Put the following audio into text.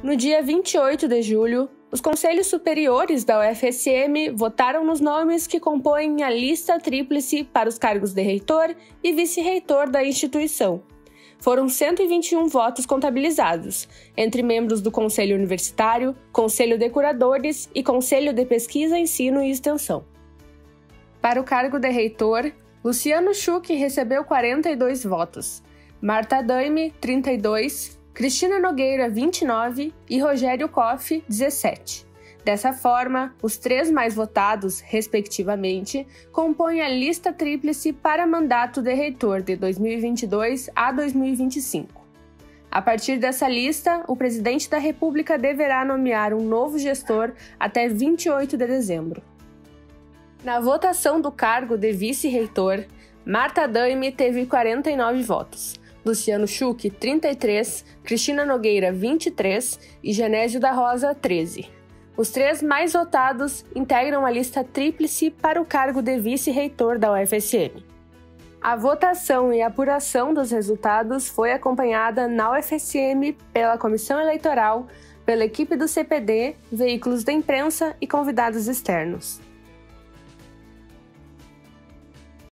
No dia 28 de julho, os conselhos superiores da UFSM votaram nos nomes que compõem a lista tríplice para os cargos de reitor e vice-reitor da instituição. Foram 121 votos contabilizados, entre membros do Conselho Universitário, Conselho de Curadores e Conselho de Pesquisa, Ensino e Extensão. Para o cargo de reitor, Luciano Schuch recebeu 42 votos, Marta Daime, 32, Cristina Nogueira, 29 e Rogério Koff, 17. Dessa forma, os 3 mais votados, respectivamente, compõem a lista tríplice para mandato de reitor de 2022 a 2025. A partir dessa lista, o presidente da República deverá nomear um novo gestor até 28 de dezembro. Na votação do cargo de vice-reitor, Marta Daime teve 49 votos, Luciano Schuch, 33, Cristina Nogueira, 23 e Genésio da Rosa, 13. Os 3 mais votados integram a lista tríplice para o cargo de vice-reitor da UFSM. A votação e apuração dos resultados foi acompanhada na UFSM pela Comissão Eleitoral, pela equipe do CPD, veículos da imprensa e convidados externos.